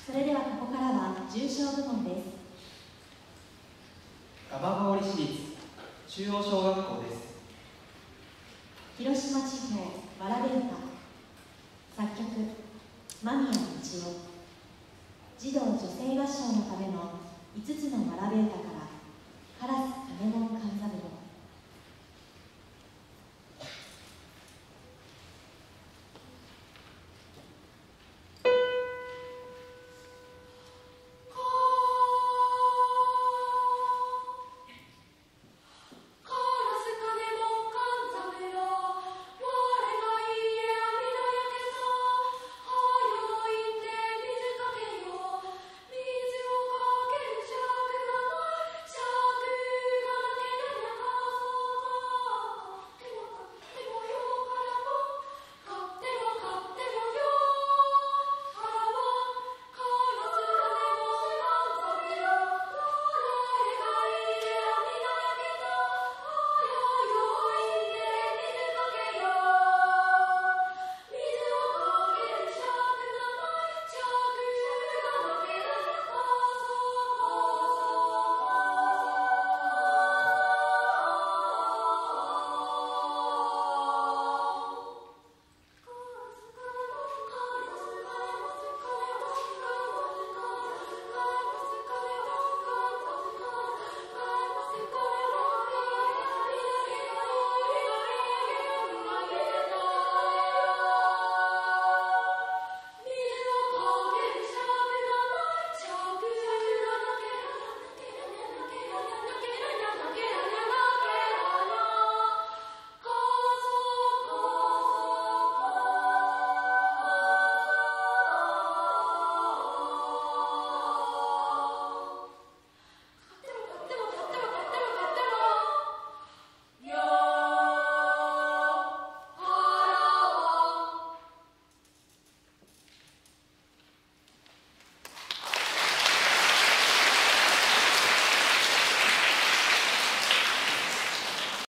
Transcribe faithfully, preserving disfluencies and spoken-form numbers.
それではここからは重賞部門です。 蒲郡市立中央小学校です。 広島地方わらべ歌、作曲間宮道夫。児童女性合唱のためのいつつのわらべ歌から